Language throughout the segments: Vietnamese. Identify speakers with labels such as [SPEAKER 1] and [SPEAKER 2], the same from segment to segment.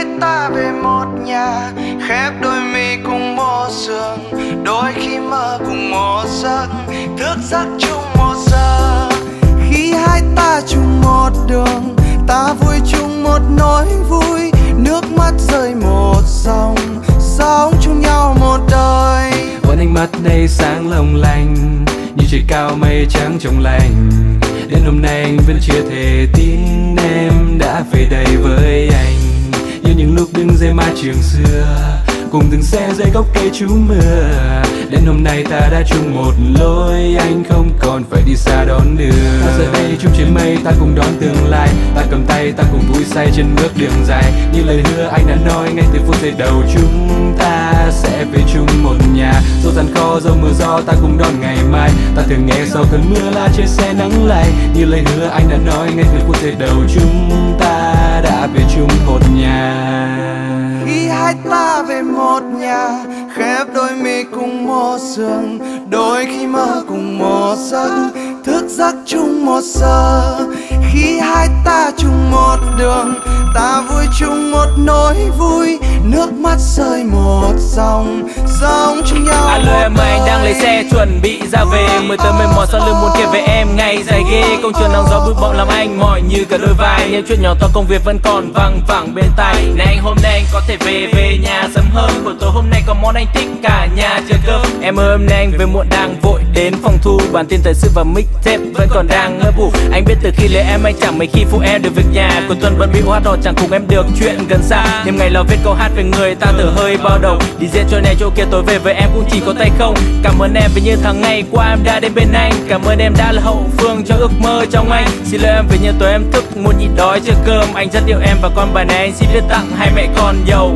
[SPEAKER 1] hai ta về một nhà, khép đôi mi cùng một giường, đôi khi mơ cùng một giấc, thức giấc chung một giờ. Khi hai ta chung một đường, ta vui chung một nỗi vui, nước mắt rơi một dòng, sống chung nhau một đời.
[SPEAKER 2] Vẫn ánh mắt đây sáng long lanh, như trời cao mây trắng trong lành. Đến hôm nay anh vẫn chưa thể tin em đã về đây với anh, như những lúc đứng dưới mái trường xưa, cùng từng xe dưới gốc cây trú mưa. Đến hôm nay ta đã chung một lối, anh không còn phải đi xa đón đưa. Ta giờ đây chung trên mây, ta cùng đón tương lai. Ta cầm tay, ta cùng vui say trên bước đường dài. Như lời hứa anh đã nói ngay từ phút giây đầu, chúng ta sẽ về chung một nhà. Dẫu gian khó, dẫu mưa gió, ta cùng đón ngày mai. Ta thường nghe sau cơn mưa là trên xe nắng lay. Như lời hứa anh đã nói ngay từ phút giây đầu, chúng ta đã về chung một nhà.
[SPEAKER 1] Khi hai ta về một nhà, khép đôi mi cùng một giường, đôi khi mơ cùng một giấc, thức giấc chung một giờ. Khi hai ta chung một đường, ta vui chung một nỗi vui, nước mắt rơi một dòng, sống chung nhau.
[SPEAKER 3] Alo em ơi, anh đang lấy xe chuẩn bị ra về, mới tới mệt mỏi sau lưng muốn kể về em ngày dài ghê. Công trường nắng gió bụi bặm làm anh mỏi như cả đôi vai, những chuyện nhỏ to công việc vẫn còn văng vẳng bên tai. Này anh hôm nay anh có thể về nhà sớm hơn, buổi tối hôm nay có món anh thích cả nhà chờ cơm. Em ơi hôm nay anh về muộn đang vội đến phòng thu, bản tin thời sự và mixtape vẫn còn đang ngỡ vụ. Anh biết từ khi lấy em anh chẳng mấy khi phụ em được việc nhà, cuối tuần vẫn bị hoa đỏ chẳng cùng em được chuyện gần xa. Đêm ngày lo viết câu hát về người ta thở hơi bao đầu, đi diễn chỗ này chỗ kia tối về với em cũng chỉ có tay không. Cảm ơn em vì như tháng ngày qua em đã đến bên anh, cảm ơn em đã là hậu phương cho ước mơ trong anh. Xin lỗi em vì như tối em thức muốn nhịn đói chờ cơm, anh rất yêu em và con bài này anh xin viết tặng hai mẹ con giàu.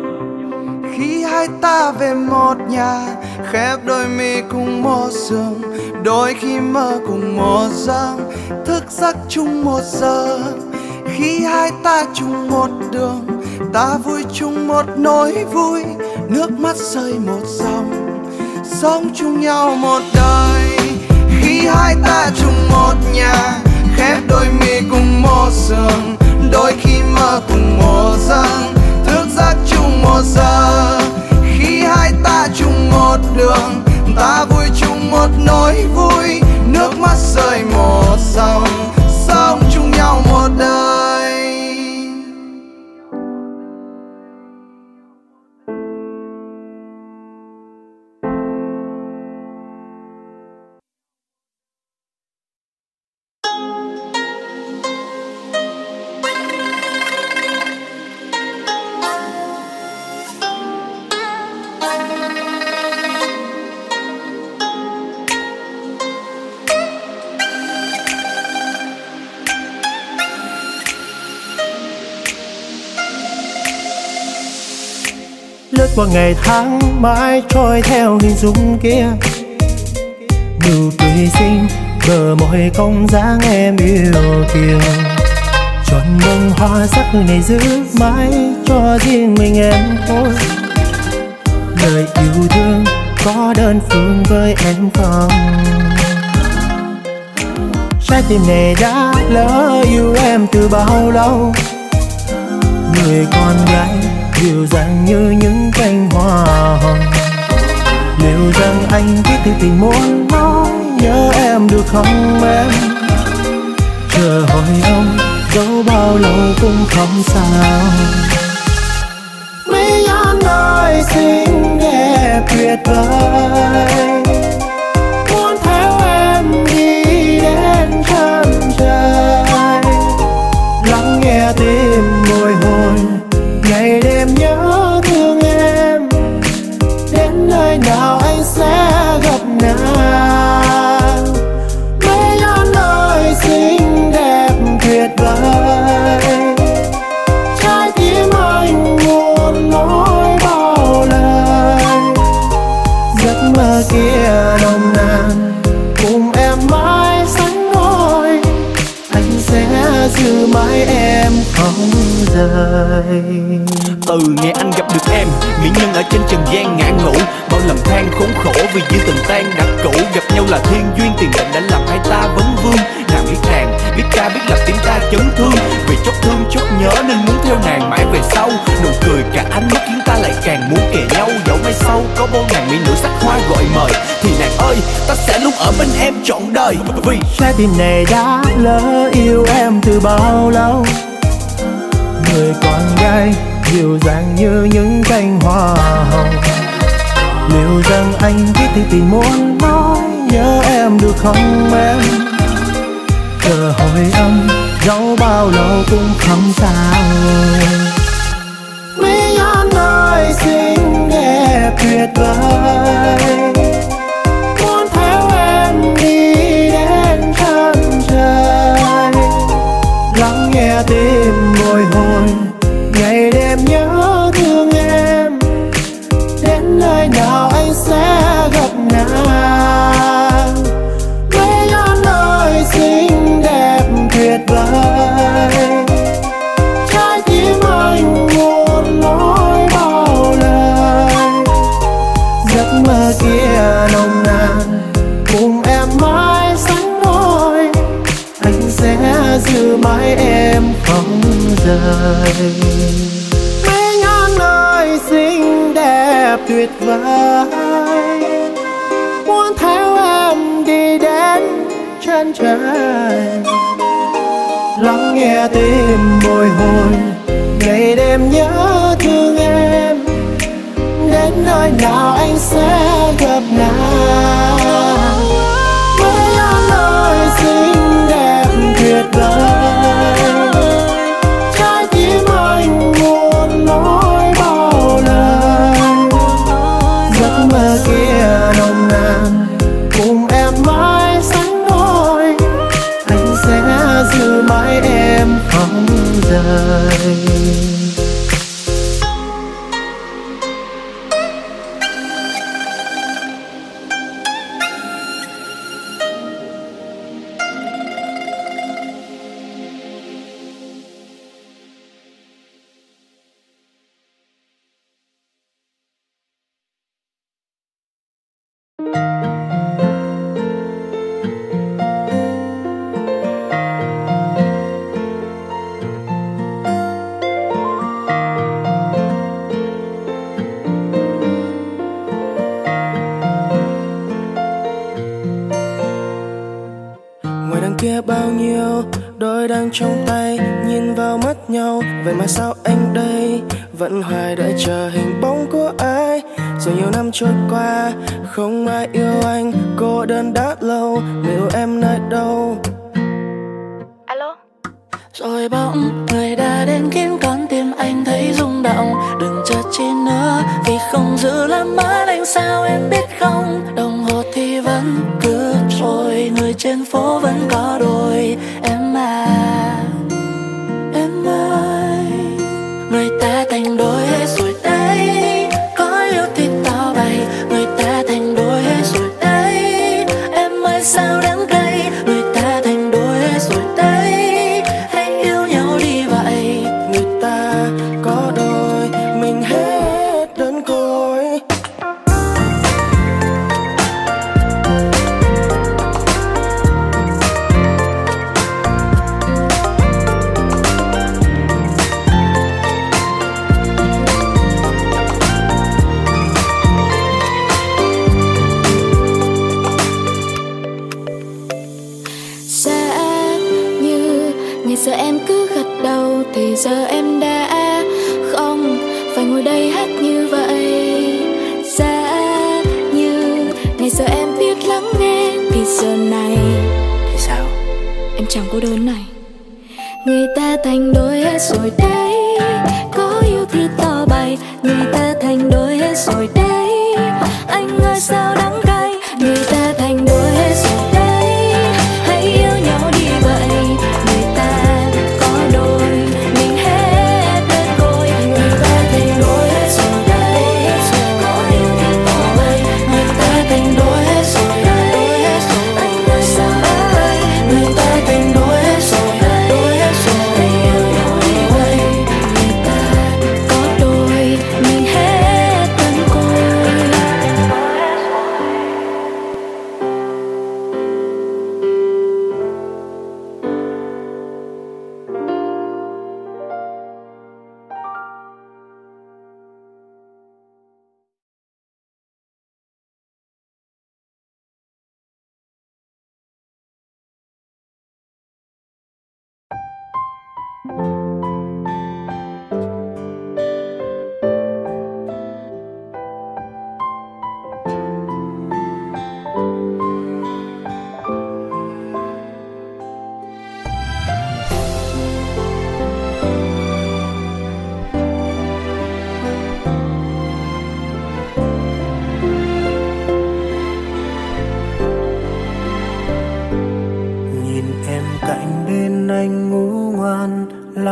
[SPEAKER 1] Khi hai ta về một nhà, khép đôi mi cùng một giường, đôi khi mơ cùng một giấc, thức giấc chung một giờ. Khi hai ta chung một đường, ta vui chung một nỗi vui, nước mắt rơi một dòng, sống chung nhau một đời. Khi hai ta chung một nhà, khép đôi mi cùng một giường, đôi khi mơ cùng một giấc, thức giấc chung một giờ. Khi hai ta chung một đường, ta vui chung một nỗi vui, nước mắt rơi một dòng, sống chung nhau một đời.
[SPEAKER 4] Lướt qua ngày tháng mãi trôi theo hình dung kia, nụ cười xinh bờ môi cong dáng em yêu kiều, tròn bông hoa sắc này giữ mãi cho riêng mình em thôi. Lời yêu thương có đơn phương với em không? Trái tim này đã lỡ yêu em từ bao lâu, người con gái dịu dàng như những cánh hoa hồng. Liệu rằng anh biết thứ tình muốn nói, nhớ em được không em? Chờ hỏi ông dẫu bao lâu cũng không sao. Mấy anh ơi xinh đẹp tuyệt vời, muốn theo em đi đến chân trời, lắng nghe tim bồi hồi ngày đêm nhớ thương em. Đến nơi nào anh sẽ gặp nàng. Mấy anh ơi xinh đẹp tuyệt vời, trái tim anh muốn nói bao lời. Giấc mơ kia nồng nàn cùng em mãi sánh đôi, anh sẽ giữ mãi em không rời.
[SPEAKER 3] Từ ngày anh gặp được em, mỹ nhân ở trên trần gian ngã ngủ, bao lầm than khốn khổ vì dư tình tan đặt cũ. Gặp nhau là thiên duyên, tiền định đã làm hai ta vấn vương. Nàng biết đàn, biết ca, biết làm tiếng ta chấn thương. Vì chốc thương chốc nhớ nên muốn theo nàng mãi về sau. Nụ cười cả ánh mắt khiến ta lại càng muốn kề nhau. Dẫu mai sau có bao ngàn mỹ nữ sắc hoa gọi mời, thì nàng ơi ta sẽ luôn ở bên em trọn đời. Vì
[SPEAKER 4] trái tim này đã lỡ yêu em từ bao lâu. Người con gái dịu dàng như những cánh hoa hồng. Liệu rằng anh biết thì tình muốn nói nhớ em được không em? Giờ hồi âm dẫu bao lâu cũng không sao. Mỹ Nhân ơi xinh đẹp tuyệt vời, muốn theo em đi đến chân trời. Lắng nghe tim bồi hồi, ngày đêm nhớ thương em. Đến nơi nào anh sẽ gặp nàng. Mỹ Nhân ơi xinh đẹp tuyệt vời, trái tim anh muốn nói bao lời. Giấc mơ kia nồng nàn cùng em mãi sánh đôi, anh sẽ giữ mãi em không rời. Mỹ Nhân ơi xinh đẹp tuyệt vời, muốn theo em đi đến chân trời. Lắng nghe tim bồi hồi, ngày đêm nhớ thương em. Đến nơi nào anh sẽ gặp nàng. Mỹ Nhân ơi xinh đẹp tuyệt vời, trái tim anh muốn nói bao lời. Giấc mơ kia nồng nàn cùng em mãi sánh đôi, anh sẽ giữ mãi em không rời.
[SPEAKER 5] Kia bao nhiêu đôi đang trong tay nhìn vào mắt nhau. Vậy mà sao anh đây vẫn hoài đợi chờ hình bóng của ai. Rồi nhiều năm trôi qua không ai yêu anh, cô đơn đã lâu. Người yêu em nơi đâu?
[SPEAKER 6] Alo. Rồi bỗng người đã đến khiến con tim anh thấy rung động. Đừng chờ chi nữa vì không giữ lắm mất anh, sao em biết không? Đồng hồ thì vẫn cứ trôi, người trên phố vẫn có đôi. Em à, em ơi, người ta thành đôi hết rồi đấy. Có yêu thì tao bày, người ta thành đôi hết rồi đấy. Em ơi sao đáng cay, người ta thành đôi hết rồi đấy. Hãy yêu nhau đi vậy,
[SPEAKER 5] người ta có đôi mình hết đơn côi.
[SPEAKER 6] Giờ em cứ gật đầu thì giờ em đã không phải ngồi đây hát như vậy. Giá như ngày giờ em biết lắng nghe thì giờ này thì sao em chẳng cô đơn này. Người ta thành đôi hết rồi đấy, có yêu thì tỏ bày. Người ta thành đôi hết rồi đấy, anh ơi sao đắng cay. Người ta thành đôi hết rồi đấy, hãy yêu nhau đi vậy. Người ta có đôi mình hết đơn côi. Người ta thành đôi hết rồi đấy, có yêu thì tỏ bày. Người ta thành đôi hết rồi đấy, anh ơi sao đắng cay. Người ta thành đôi hết rồi đấy, hãy yêu nhau đi vậy. Người ta có đôi mình hết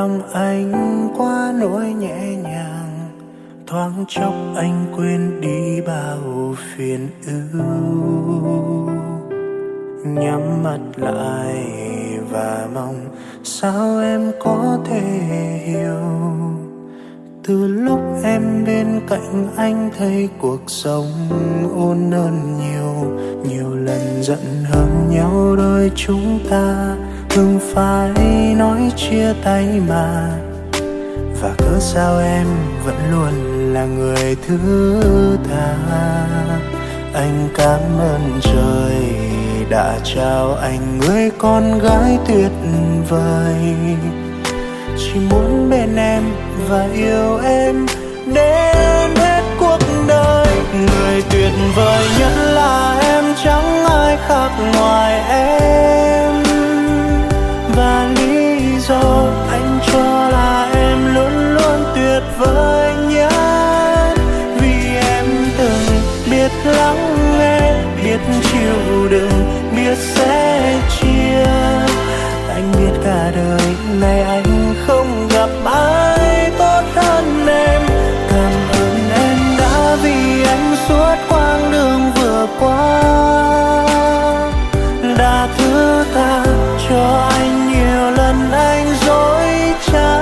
[SPEAKER 4] lòng anh quá nỗi nhẹ nhàng, thoáng chốc anh quên đi bao phiền ưu. Nhắm mắt lại và mong sao em có thể hiểu. Từ lúc em bên cạnh anh thấy cuộc sống ôn hơn nhiều. Nhiều lần giận hờn nhau đôi chúng ta thường phải nói chia tay mà. Và cớ sao em vẫn luôn là người thứ tha. Anh cảm ơn trời đã trao anh người con gái tuyệt vời. Chỉ muốn bên em và yêu em đến hết cuộc đời. Người tuyệt vời nhất là em, chẳng ai khác ngoài em. Và lý do anh cho là em luôn luôn tuyệt vời nhất, vì em từng biết lắng nghe, biết chịu đựng, biết sẻ chia. Anh biết cả đời này anh không gặp ai tốt hơn em. Cảm ơn em đã vì anh suốt quãng đường vừa qua, đã thứ tha cho anh nhiều lần anh dối trá.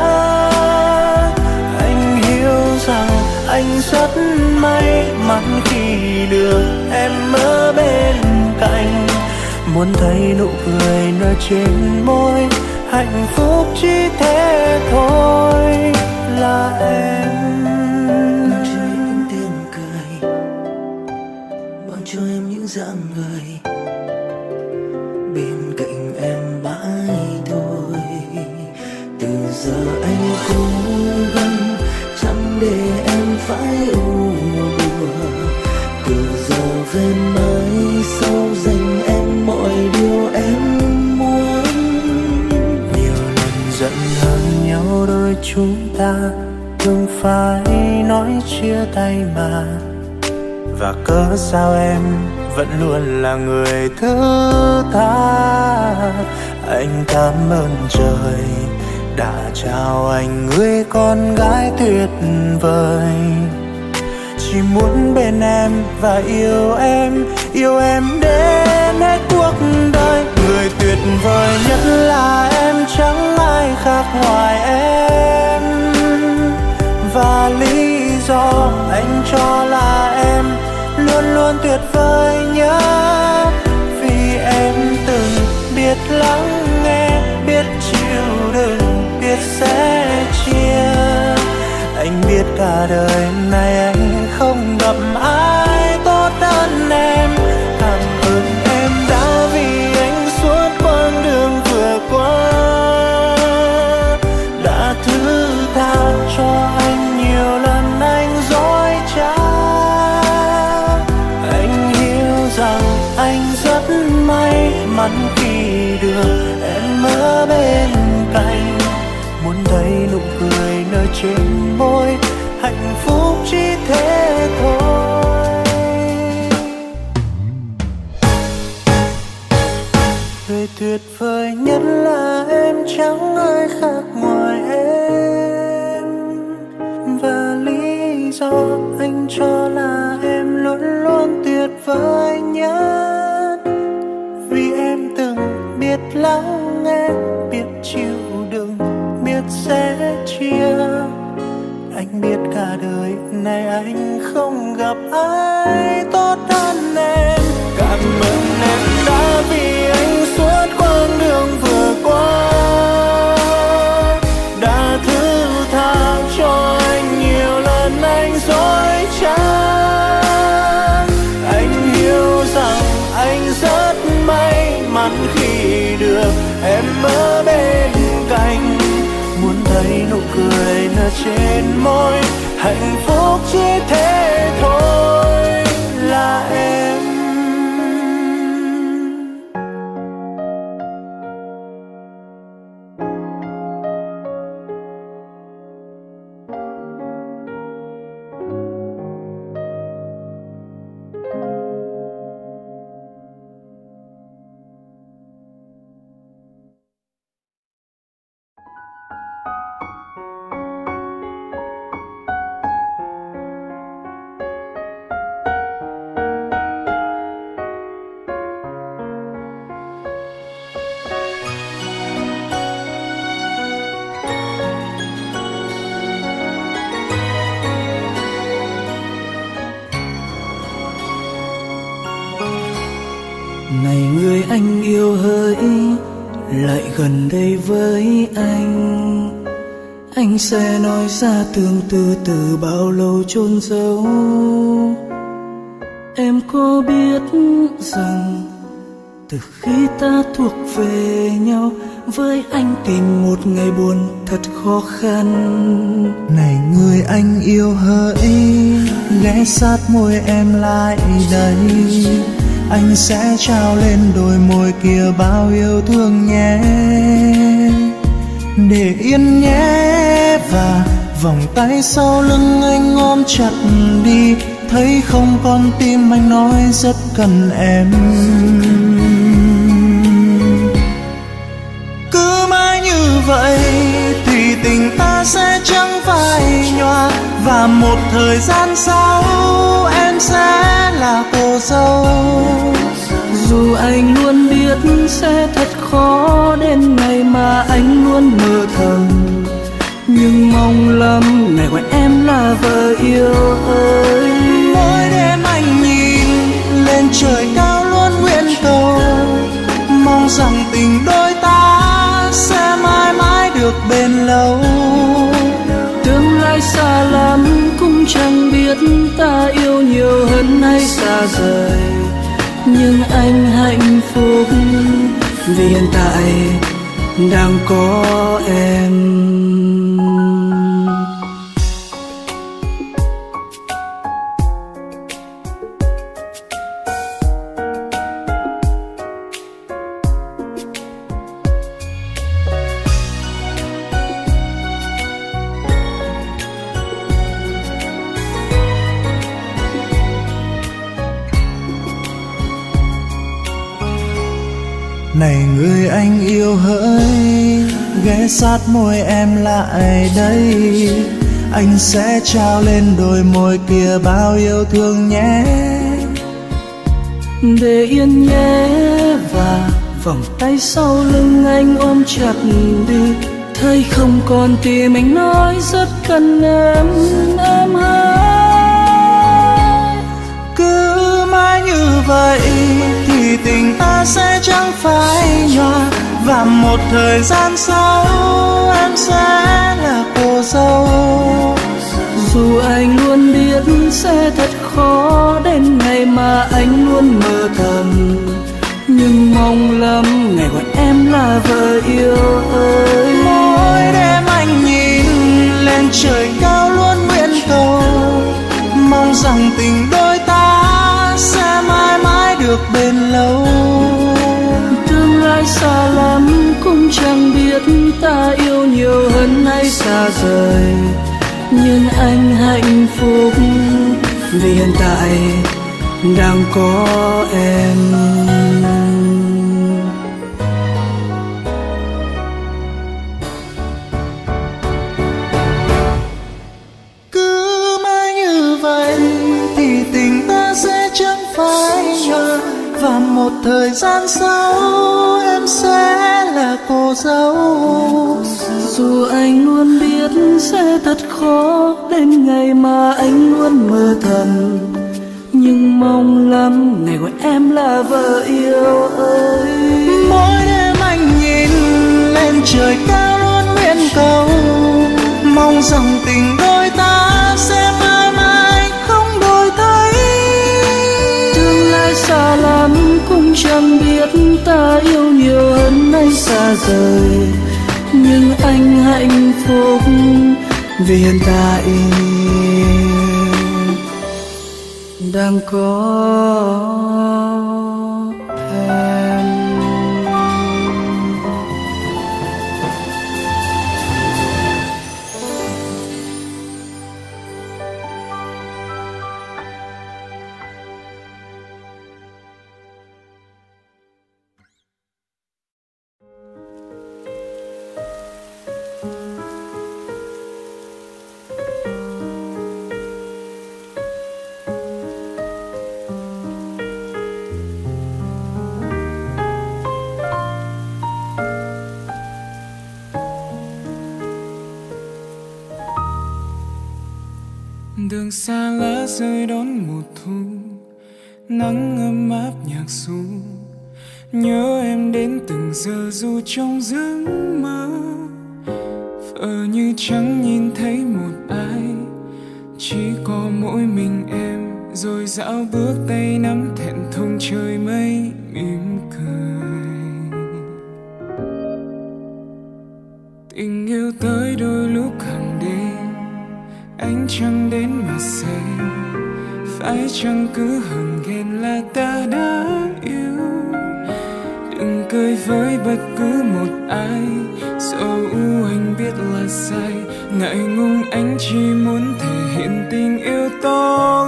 [SPEAKER 4] Anh hiểu rằng anh rất may mắn khi được em ở bên cạnh. Muốn thấy nụ cười nở trên môi, hạnh phúc chỉ thế thôi là em.
[SPEAKER 7] Mang cho em những tiếng cười, mang cho em những dáng người, bên cạnh em mãi thôi. Từ giờ anh cố gắng chẳng để em phải u buồn. Từ giờ về mai sau dành em mọi điều em muốn.
[SPEAKER 4] Nhiều lần giận hờn nhau đôi chúng ta thường phải nói chia tay mà. Và cớ sao em vẫn luôn là người thứ tha. Anh cảm ơn trời đã trao anh người con gái tuyệt vời. Chỉ muốn bên em và yêu em đến hết cuộc đời. Người tuyệt vời nhất là em, chẳng ai khác ngoài em. Và lý do anh cho là em luôn luôn tuyệt vời nhất, vì em từng biết lắng nghe, biết chịu đựng, biết sẻ chia. Anh biết cả đời này anh không gặp ai tốt hơn em. Cảm ơn em đã vì anh suốt quãng đường vừa qua, đã thứ tha cho anh nhiều lần anh dối trá. Anh hiểu rằng anh rất may mắn khi được em ở bên cạnh. Muốn thấy nụ cười nở trên môi, hạnh phúc chỉ thế thôi. Người tuyệt vời nhất là em, chẳng ai khác ngoài em. Và lý do anh cho là em luôn luôn tuyệt vời nhất, vì em từng biết lắng nghe, biết chịu đựng, biết sẻ chia. Anh biết cả đời này anh không gặp ai tốt hơn em. Cảm ơn em đã vì anh suốt quãng đường vừa qua, đã thứ tha cho anh nhiều lần anh dối trá. Anh hiểu rằng anh rất may mắn khi được em ở bên cạnh. Muốn thấy nụ cười nở trên môi, hạnh phúc chỉ thế thôi là em. Này người anh yêu hỡi, lại gần đây với anh sẽ nói ra tương tư từ bao lâu chôn giấu. Em có biết rằng từ khi ta thuộc về nhau, với anh tìm một ngày buồn thật khó khăn.
[SPEAKER 1] Này người anh yêu hỡi, ghé sát môi em lại đây, anh sẽ trao lên đôi môi kia bao yêu thương nhé. Để yên nhé, và vòng tay sau lưng anh ôm chặt đi, thấy không con tim anh nói rất cần em. Cứ mãi như vậy thì tình ta sẽ chẳng phai nhòa, và một thời gian sau em sẽ là cô dâu.
[SPEAKER 4] Dù anh luôn biết sẽ thật khó đến ngày mà anh luôn mơ thầm, nhưng mong lắm ngày gọi em là vợ yêu ơi.
[SPEAKER 1] Mỗi đêm anh nhìn lên trời cao luôn nguyện cầu, mong rằng tình đôi ta sẽ mãi mãi được bền lâu.
[SPEAKER 4] Tương lai xa lắm cũng chẳng biết ta yêu nhiều hơn hay xa rời, nhưng anh hạnh phúc vì hiện tại đang có em.
[SPEAKER 1] Này người anh yêu hỡi, ghé sát môi em lại đây, anh sẽ trao lên đôi môi kia bao yêu thương nhé.
[SPEAKER 4] Để yên nhé, và vòng tay sau lưng anh ôm chặt đi, thấy không còn tim anh nói rất cần em hỡi.
[SPEAKER 1] Cứ mãi như vậy thì tình ta sẽ chẳng phai nhòa, và một thời gian sau em sẽ là cô dâu.
[SPEAKER 4] Dù anh luôn biết sẽ thật khó đến ngày mà anh luôn mơ thầm, nhưng mong lắm ngày gọi em là vợ yêu ơi.
[SPEAKER 1] Mỗi đêm anh nhìn lên trời cao luôn nguyện cầu, mong rằng tình đôi ta sẽ mãi mãi được bền lâu.
[SPEAKER 4] Tương lai xa lắm cũng chẳng biết ta yêu nhiều hơn hay xa rời, nhưng anh hạnh phúc vì hiện tại đang có em.
[SPEAKER 1] Cứ mãi như vậy thì tình ta sẽ chẳng phai nhòa, và một thời gian sau em sẽ là cô dâu.
[SPEAKER 4] Dù anh luôn biết sẽ thật khó đến ngày mà anh luôn mơ thầm, nhưng mong lắm ngày gọi em là vợ yêu ơi.
[SPEAKER 1] Mỗi đêm anh nhìn lên trời cao luôn nguyện cầu, mong rằng tình đôi ta sẽ mãi mãi không đổi thay.
[SPEAKER 4] Tương lai xa lắm cũng chẳng biết ta yêu nhiều hơn hay xa rời, nhưng anh hạnh phúc vì hiện tại đang có em.
[SPEAKER 8] Đường xa lá rơi đón mùa thu, nắng ấm áp nhạc ru nhớ em đến từng giờ dù trong giấc mơ. Vờ như chẳng nhìn thấy một ai, chỉ có mỗi mình em. Rồi dạo bước tay nắm thẹn thùng trời mây mỉm cười. Tình yêu tới đôi lúc hàng đêm, ánh trăng đến mà xem. Phải chăng cứ hờn ghen là ta đã yêu. Đừng cười với bất cứ một ai, dẫu anh biết là sai. Ngại ngùng anh chỉ muốn thể hiện tình yêu to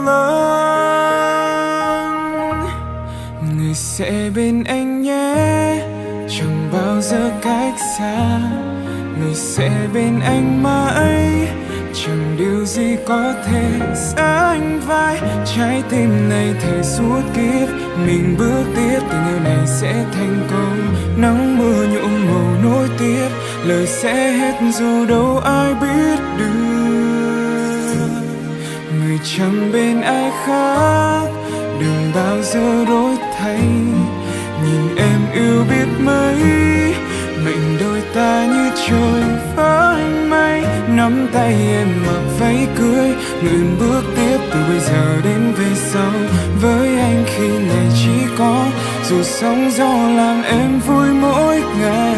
[SPEAKER 8] lớn. Người sẽ bên anh nhé, chẳng bao giờ cách xa. Người sẽ bên anh mãi, chẳng điều gì có thể sánh vai. Trái tim này thề suốt kiếp mình bước tiếp, tình yêu này sẽ thành công. Nắng mưa nhuộm màu nối tiếp, lời sẽ hết dù đâu ai biết được. Người chẳng bên ai khác, đừng bao giờ đổi thay. Nhìn em yêu biết mấy, mệnh đôi ta như trời với mây. Nắm tay em mặc váy cưới, nguyện bước tiếp từ bây giờ đến về sau. Với anh khi này chỉ có dù sóng gió làm em vui mỗi ngày.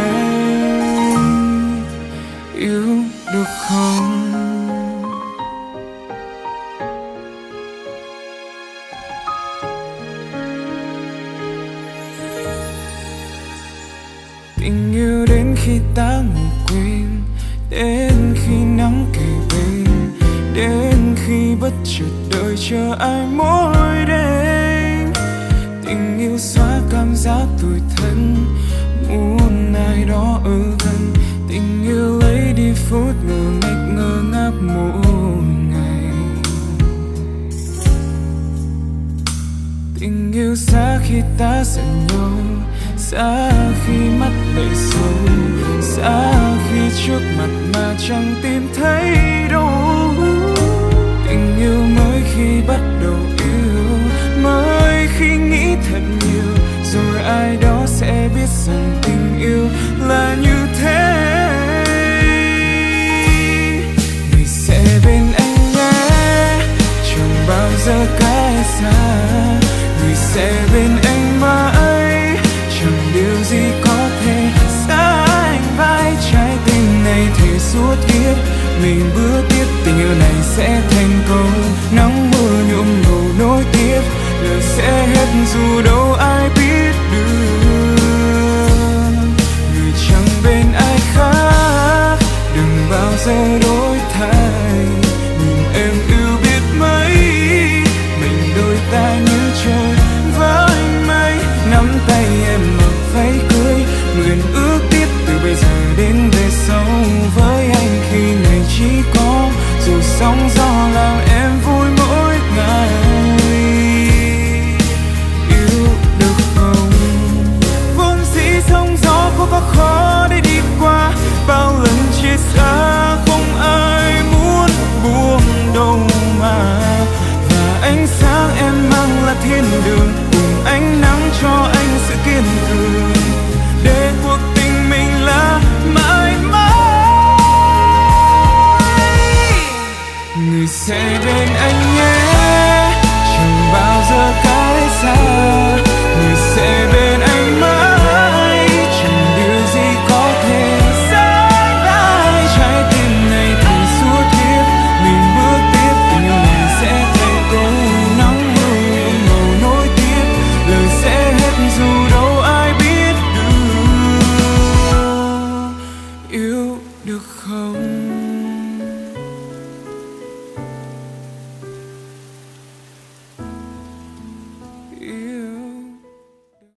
[SPEAKER 8] Yêu được không? Tình yêu đến khi ta ngủ quên, đến khi nắng kề bên, đến khi bất chợt đợi chờ ai mỗi đêm. Tình yêu xóa cảm giác tủi thân, muốn ai đó ở gần. Tình yêu lấy đi phút ngờ nghịch ngơ ngác mỗi ngày. Tình yêu xa khi ta giận nhau, xa khi mắt đầy sầu, xa khi trước mặt mà chẳng tìm thấy đâu. Tình yêu mới khi bắt đầu yêu, mới khi nghĩ thật nhiều, rồi ai đó sẽ biết rằng tình yêu là như thế. Người sẽ bên anh nhé, chẳng bao giờ cách xa. Người sẽ bên anh mãi, chẳng điều gì có thể sánh vai. Trái tim này thề suốt kiếp mình bước tiếp, tình yêu này sẽ thành công. Nắng mưa nhuộm màu nối tiếp, lời sẽ hết dù đâu ai biết được. Người chẳng bên ai khác, đừng bao giờ đổi thay. Nhìn em yêu biết mấy, mình đôi ta như trời với mây. Nắm tay em mặc váy cưới, nguyện ước tiếp từ bây giờ đến về sau. Với anh khi này chỉ có dù sóng gió làm em vui mỗi ngày. Yêu được không? Vốn dĩ sóng gió có khó để đi qua. Bao lần chia xa không ai muốn buông đâu mà. Và ánh sáng em mang là thiên đường, cùng ánh nắng cho anh sự kiên cường. Để cuộc tình mình là mãi mãi. Người sẽ bên anh nhé,